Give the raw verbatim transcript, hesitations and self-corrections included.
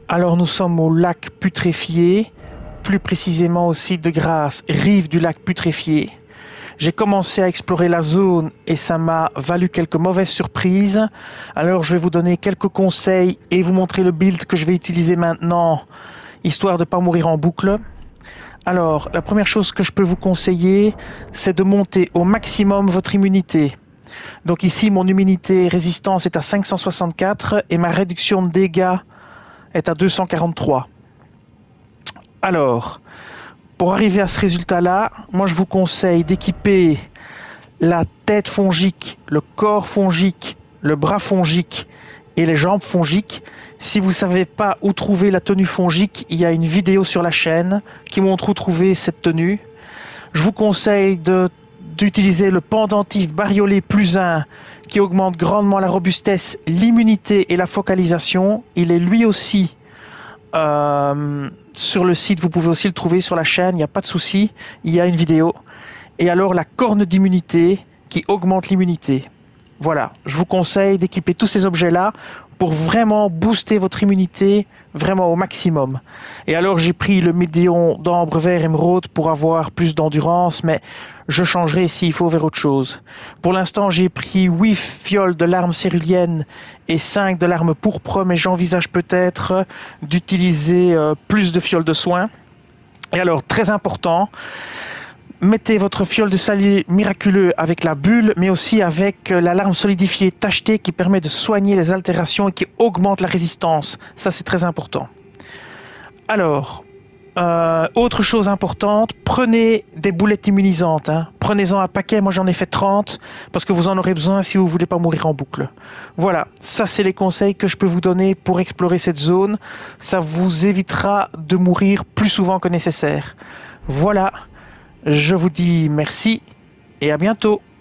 Alors nous sommes au lac Putréfié, plus précisément au site de Grasse, rive du lac Putréfié. J'ai commencé à explorer la zone et ça m'a valu quelques mauvaises surprises. Alors je vais vous donner quelques conseils et vous montrer le build que je vais utiliser maintenant, histoire de ne pas mourir en boucle. Alors, la première chose que je peux vous conseiller, c'est de monter au maximum votre immunité. Donc ici, mon immunité résistance est à cinq cent soixante-quatre et ma réduction de dégâts est à deux cent quarante-trois. Alors, pour arriver à ce résultat-là, moi je vous conseille d'équiper la tête fongique, le corps fongique, le bras fongique et les jambes fongiques. Si vous ne savez pas où trouver la tenue fongique, il y a une vidéo sur la chaîne qui montre où trouver cette tenue. Je vous conseille de, d'utiliser le pendentif bariolé plus un qui augmente grandement la robustesse, l'immunité et la focalisation. Il est lui aussi euh, sur le site, vous pouvez aussi le trouver sur la chaîne, il n'y a pas de souci, il y a une vidéo. Et alors la corne d'immunité qui augmente l'immunité. Voilà, je vous conseille d'équiper tous ces objets-là pour vraiment booster votre immunité vraiment au maximum. Et alors j'ai pris le médaillon d'ambre vert émeraude pour avoir plus d'endurance, mais je changerai s'il faut vers autre chose. Pour l'instant j'ai pris huit fioles de larmes céruliennes et cinq de larmes pourpre, mais j'envisage peut-être d'utiliser euh, plus de fioles de soin. Et alors très important, mettez votre fiole de salive miraculeux avec la bulle, mais aussi avec la larme solidifiée tachetée qui permet de soigner les altérations et qui augmente la résistance. Ça, c'est très important. Alors, euh, autre chose importante, prenez des boulettes immunisantes. Hein. Prenez-en un paquet, moi j'en ai fait trente, parce que vous en aurez besoin si vous ne voulez pas mourir en boucle. Voilà, ça c'est les conseils que je peux vous donner pour explorer cette zone. Ça vous évitera de mourir plus souvent que nécessaire. Voilà. Je vous dis merci et à bientôt.